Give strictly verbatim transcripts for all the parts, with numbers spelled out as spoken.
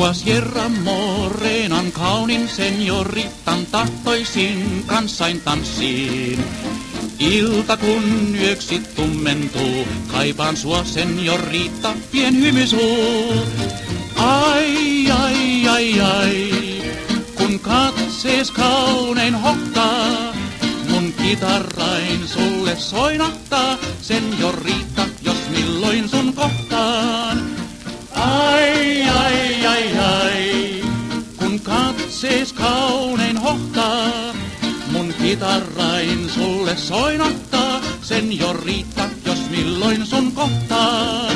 Tua Sierra Morenan kaunin senioritan tahtoisin kanssain tanssiin. Ilta kun yöksi tummentuu, kaipaan sua seniorita, pien hymy suu. Ai, ai, ai, ai, kun katsees kaunein hohtaa, mun kitarrain sulle soinahtaa, seniorita, jos milloin sun kohtaan. Ai, ai, ai, ai, kun katsees kaunein hohtaa, mun kitarrain sulle soinahtaa, seniorita, jos milloin sun kohtaan.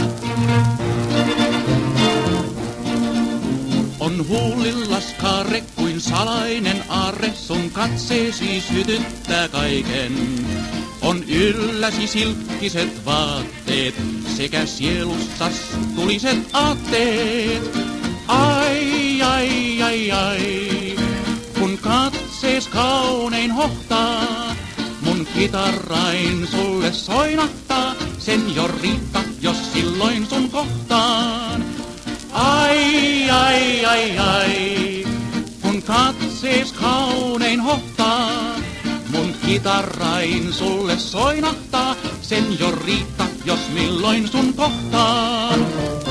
On huulillas kaare kuin salainen aarre, sun katseesi sytyttää kaiken. On ylläsi silkkiset vaatteet sekä sielussas tuliset aatteet. Ai, ai, ai, ai, kun katsees kaunein hohtaa, mun kitarrain sulle soinahtaa, seniorita, jos silloin sun kohtaan. Ai, ai, ai, ai, kun katsees kaunein hohtaa, mun kitarrain sulle soinahtaa, seniorita, jos milloin sun kohtaan.